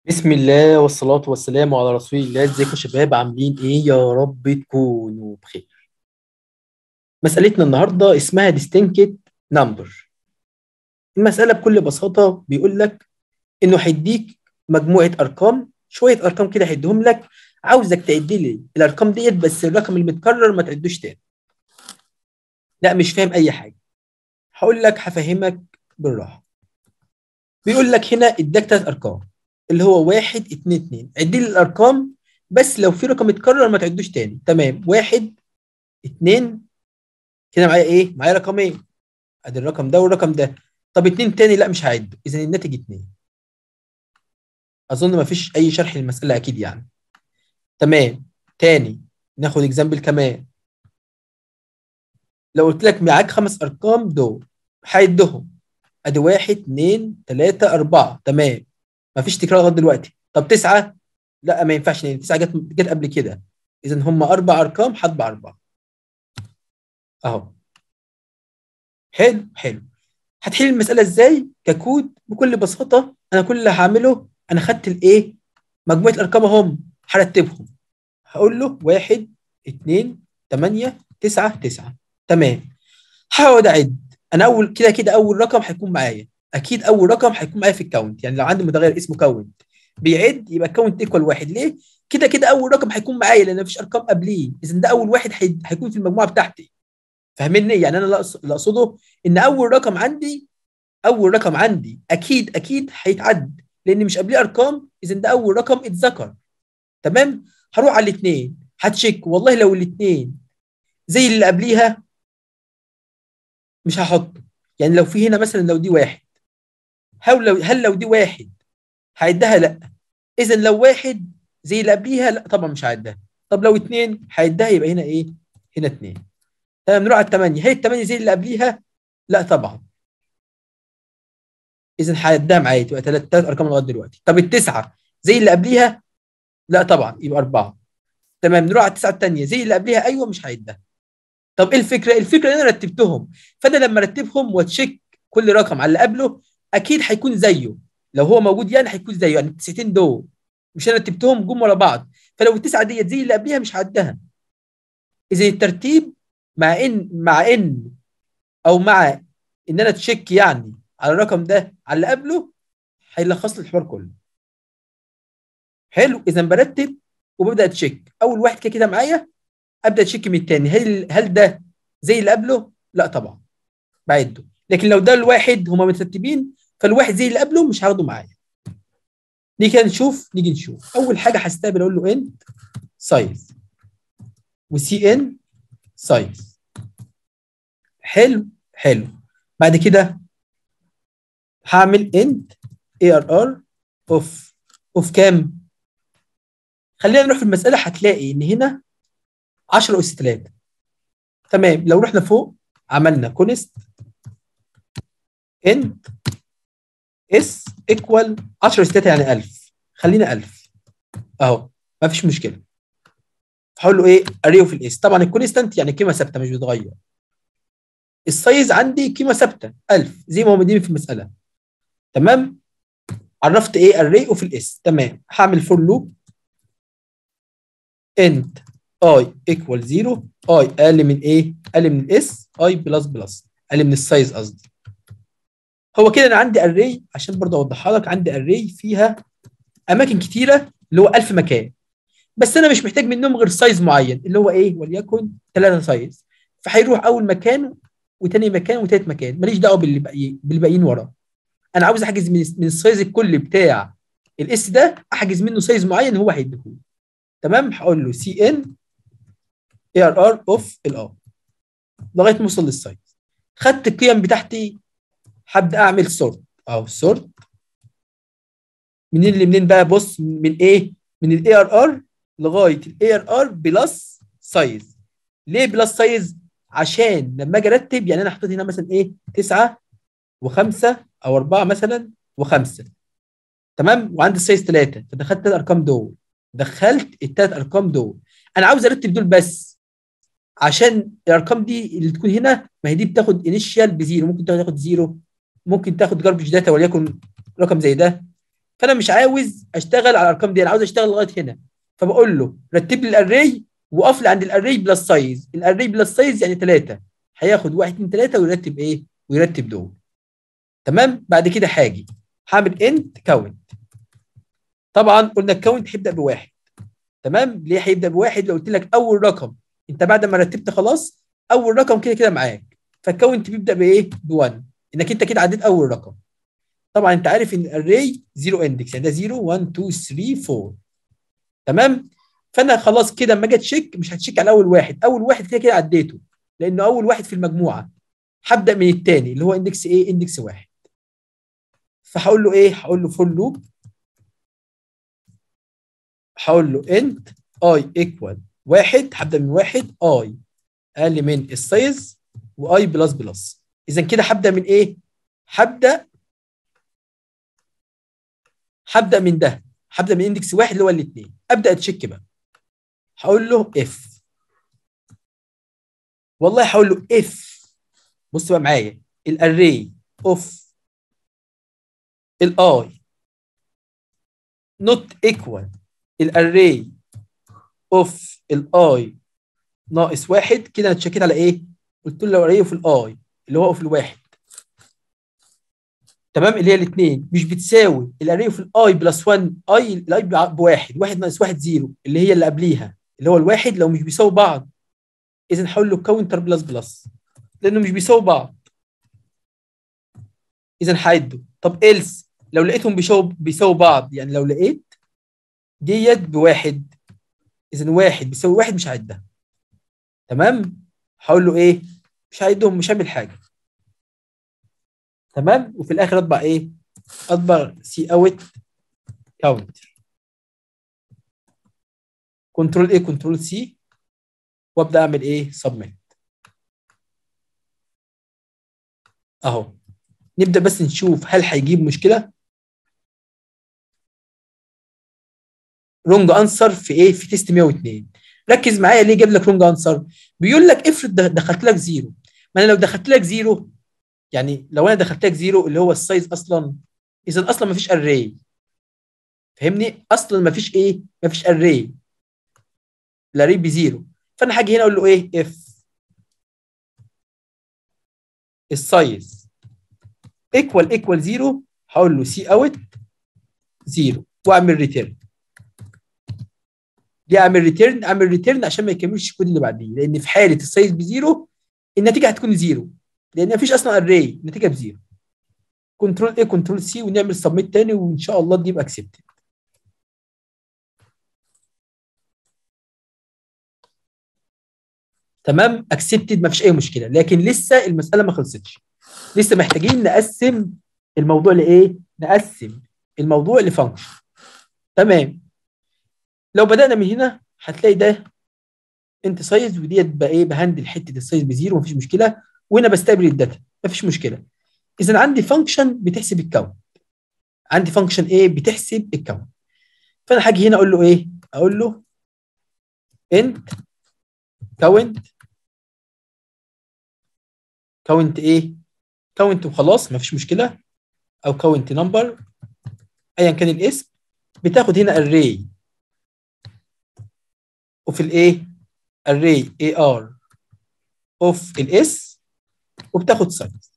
بسم الله والصلاة والسلام على رسول الله. ازيكم يا شباب؟ عاملين ايه؟ يا رب تكونوا بخير. مسألتنا النهاردة اسمها distinct number. المسألة بكل بساطة بيقول لك انه هيديك مجموعة ارقام، شوية ارقام كده هيديهم لك، عاوزك تعد لي الارقام ديت بس الرقم المتكرر ما تعدوش تاني. لا مش فاهم اي حاجة، هقول لك هفهمك بالراحة. بيقول لك هنا اداك 3 ارقام اللي هو 1 2 2، عد لي الارقام بس لو في رقم اتكرر ما تعدوش تاني. تمام، 1 2 كده معايا ايه؟ معايا رقمين، ادي الرقم ده والرقم ده. طب 2 تاني لا مش هعد، اذا الناتج 2. اظن ما فيش اي شرح للمساله اكيد يعني. تمام، تاني ناخد اكزامبل كمان. لو قلت لك معاك 5 ارقام دول هعدهم، ادي 1 2 3 4. تمام، ما فيش تكرار لغايه دلوقتي. طب 9 لا ما ينفعش لان 9 جت قبل كده، اذا هم 4 ارقام هطبع 4 اهو. حلو حلو. هتحل المسألة ازاي؟ ككود بكل بساطة. انا كل اللي هعمله انا خدت الايه؟ مجموعة الارقام اهم، هرتبهم. هقول له 1 2 8 9 9. تمام، هقعد اعد. انا اول كده كده اول رقم هيكون معايا، اكيد اول رقم هيكون معايا في الكاونت. يعني لو عندي متغير اسمه كاونت بيعد يبقى كاونت ايكوال 1. ليه؟ كده كده اول رقم هيكون معايا لان مفيش ارقام قبليه، اذا ده اول واحد هيكون في المجموعة بتاعتي. فاهمني؟ يعني انا اللي اقصده ان اول رقم عندي اكيد هيتعد لان مش قبليه ارقام، اذا ده اول رقم اتذكر. تمام، هروح على الاثنين هتشيك، والله لو الاثنين زي اللي قبليها مش هحطه. يعني لو في هنا مثلا لو دي واحد، هل لو دي واحد هيديها؟ لا. اذا لو واحد زي اللي قبليها لا طبعا مش هيديها. طب لو اثنين هيديها، يبقى هنا ايه؟ هنا اثنين. تمام، نروح على الثمانيه، هي الثمانيه زي اللي قبليها؟ لا طبعا، اذا هيديها معايا تبقى ثلاث ارقام لغايه دلوقتي. طب التسعه زي اللي قبليها؟ لا طبعا، يبقى 4. تمام، نروح على التسعه الثانيه زي اللي قبلها؟ ايوه مش هيدها. طب ايه الفكره؟ الفكره ان انا رتبتهم، فانا لما ارتبهم واتشيك كل رقم على اللي قبله اكيد هيكون زيه. لو هو موجود يعني هيكون زيه، يعني التسعتين دول مش انا رتبتهم جم ورا بعض، فلو التسعه ديت زي اللي قبلها مش هعدها. اذا الترتيب مع ان او مع ان انا تشيك يعني على الرقم ده على اللي قبله هيلخص لي الحوار كله. حلو، اذا برتب وببدا تشيك. اول واحد كده كده معايا، ابدا تشيك من الثاني، هل ده زي اللي قبله؟ لا طبعا، بعده. لكن لو ده الواحد هما مترتبين، فالواحد زي اللي قبله مش هاخده معايا. نيجي نشوف اول حاجه هستقبل اقول له انت سايز وسي ان سايز. حلو حلو. بعد كده هعمل انت اي ار ار اوف كام؟ خلينا نروح في المساله، هتلاقي ان هنا 10 اس 3. تمام، لو رحنا فوق عملنا كونست انت اس ايكوال 10 اس 3 يعني 1000، خلينا 1000 اهو، ما فيش مشكله. هقول له ايه؟ اريه في الاس. طبعا الكونستانت يعني قيمه ثابته مش بتتغير. السايز عندي قيمه ثابته 1000 زي ما هو مديني في المساله. تمام، عرفت ايه؟ اريه في الاس. تمام، هعمل فور لوب انت اي ايكوال 0، اي اقل من ايه؟ اقل من الاس، اي بلس بلس، اقل من السايز قصدي. هو كده انا عندي اري، عشان برضه اوضحها لك، عندي اري فيها اماكن كتيره اللي هو 1000 مكان، بس انا مش محتاج منهم غير سايز معين اللي هو ايه؟ وليكن 3 سايز. فهيروح اول مكان وتاني مكان وتالت مكان، ماليش دعوه بالباقيين وراه. انا عاوز احجز من السايز الكلي بتاع الاس ده، احجز منه سايز معين هو هيديهولي. تمام، هقول له سي ان اي ار ار اوف الار لغايه ما اوصل للسايز. خدت القيم بتاعتي، هبدا اعمل سورت اهو. سورت منين لمنين بقى؟ بص، من ايه؟ من الاي ار ار لغايه الاي ار ار بلس سايز. ليه بلس سايز؟ عشان لما اجي ارتب، يعني انا حطيت هنا مثلا ايه؟ 9 و5 او 4 مثلا و5. تمام، وعندي السايز 3، فدخلت الارقام دول، دخلت الثلاث ارقام دول. انا عاوز ارتب دول بس، عشان الارقام دي اللي تكون هنا، ما هي دي بتاخد انيشال بزيرو، ممكن تاخد زيرو، ممكن تاخد جاربج داتا وليكن رقم زي ده. فانا مش عاوز اشتغل على الارقام دي، انا عاوز اشتغل لغايه هنا. فبقول له رتب لي الاري وقف لي عند الاري بلس سايز. الاري بلس سايز يعني 3، هياخد 1 2 3 ويرتب ايه؟ ويرتب دول. تمام. بعد كده هاجي هعمل انت كاونت. طبعا قلنا الكاونت هيبدا بواحد. تمام. ليه هيبدا بواحد؟ لو قلت لك اول رقم انت بعد ما رتبت خلاص اول رقم كده كده معاك، فالكاونت بيبدا بايه؟ ب1، انك انت كده عديت اول رقم. طبعا انت عارف ان الاري 0 اندكس، يعني ده 0 1 2 3 4. تمام. فانا خلاص كده اما اجي تشيك مش هتشيك على اول واحد، اول واحد كده كده عديته لانه اول واحد في المجموعه. هبدا من الثاني اللي هو اندكس ايه؟ اندكس واحد. فهقول له ايه؟ هقول له فور لوب، هقول له انت اي ايكوال واحد، هبدا من واحد، اي اقل من السايز واي بلس بلس. اذا كده هبدا من ايه؟ هبدا من ده، هبدا من اندكس واحد اللي هو الاثنين. ابدا اتشيك بقى، هقول له اف. والله هقول له اف. بص بقى معايا، الاري اوف الاي نوت ايكوال الاري اوف الاي ناقص واحد. كده انا اتشيكيت على ايه؟ قلت له لو اري اوف الاي اللي هو اوف الواحد، تمام، اللي هي الاثنين مش بتساوي الاري اوف الاي بلس 1، اي الاي بواحد، واحد ناقص واحد زيرو اللي هي اللي قبليها اللي هو الواحد، لو مش بيساوي بعض اذا هقول له كاونتر بلس بلس لانه مش بيساوي بعض، اذا هعده. طب إلس لو لقيتهم بيساوي بعض، يعني لو لقيت ديت بواحد اذا واحد بيساوي واحد مش هعدها. تمام. هقول له ايه؟ مش هعدهم، مش هعمل حاجه. تمام. وفي الاخر اطبع ايه؟ اطبع سي اوت كاونت، كنترول ايه كنترول سي، وابدا اعمل ايه؟ سبميت. اهو. نبدا بس نشوف هل هيجيب مشكله. رونج انسر في ايه؟ في تيست 102. ركز معايا ليه جاب لك رونج انسر. بيقول لك افرض دخلت لك زيرو. ما انا لو دخلت لك زيرو، يعني لو انا دخلت لك زيرو اللي هو السايز اصلا، اذا اصلا ما فيش اري. فهمني؟ اصلا ما فيش ايه؟ ما فيش اري، الاري بزيرو. فانا هاجي هنا اقول له ايه؟ اف السايز ايكوال زيرو، هقول له سي اوت زيرو واعمل ريتيرن. ليه اعمل ريتيرن؟ اعمل ريتيرن عشان ما يكملش الكود اللي بعديه، لان في حاله السايز بزيرو النتيجه هتكون زيرو، لان ما فيش اصلا اري، النتيجه بزيرو. كنترول ايه كنترول سي ونعمل سبميت تاني وان شاء الله تجيب اكسبتد. تمام. اكسبتد ما فيش اي مشكله، لكن لسه المساله ما خلصتش، لسه محتاجين نقسم الموضوع لايه؟ نقسم الموضوع لفانكشن. تمام. لو بدانا من هنا هتلاقي ده انت سايز، وديت بقى ايه؟ بهندل حته السايز بزيرو مفيش مشكله، وهنا بستقبل الداتا مفيش مشكله. اذا عندي فانكشن بتحسب الكون، عندي فانكشن ايه؟ بتحسب الكون. فانا هاجي هنا اقول له ايه؟ اقول له انت كاونت. كاونت ايه؟ كاونت وخلاص مفيش مشكله، او كاونت نمبر ايا كان الاسم. بتاخد هنا array اوف الايه؟ array ar اوف الاس، وبتاخد سايز.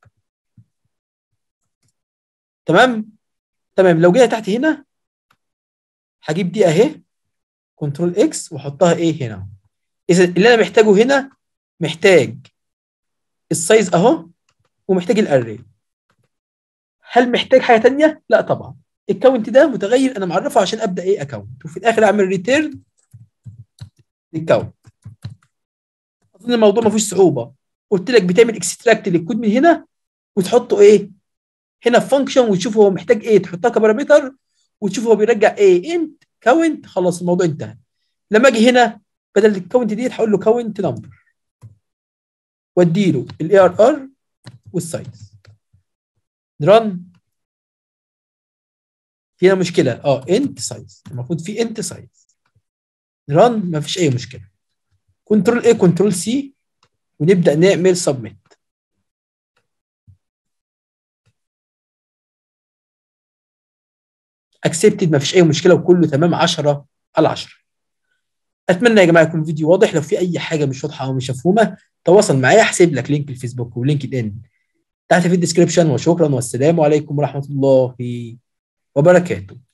تمام. تمام. لو جينا تحت هنا هجيب دي اهي كنترول اكس واحطها ايه؟ هنا. اذا اللي انا محتاجه هنا، محتاج السايز اهو، ومحتاج الاري. هل محتاج حاجه ثانيه؟ لا طبعا. الكاونت ده متغير انا معرفه عشان ابدا ايه؟ اكاونت، وفي الاخر اعمل ريتيرن للكاونت. اظن الموضوع ما فيهوش صعوبه. قلت لك بتعمل اكستراكت للكود من هنا وتحطه ايه؟ هنا في فانكشن، وتشوف هو محتاج ايه تحطها كبارامتر، وتشوف هو بيرجع ايه؟ انت كاونت. خلاص الموضوع انتهى. لما اجي هنا بدل الكاونت دي هقول له كاونت نمبر، وادي له الاي ار ار والسايز. رن. فيها مشكله؟ انت سايز، المفروض في انت سايز. رن. ما فيش اي مشكله. كنترول ايه كنترول سي ونبدا نعمل سبميت. اكسبتد مفيش اي مشكله وكله تمام 10 على 10. اتمنى يا جماعه يكون الفيديو واضح. لو في اي حاجه مش واضحه او مش مفهومه تواصل معايا، هسيب لك لينك الفيسبوك ولينكد ان تحت في الديسكربشن. وشكرا والسلام عليكم ورحمه الله وبركاته.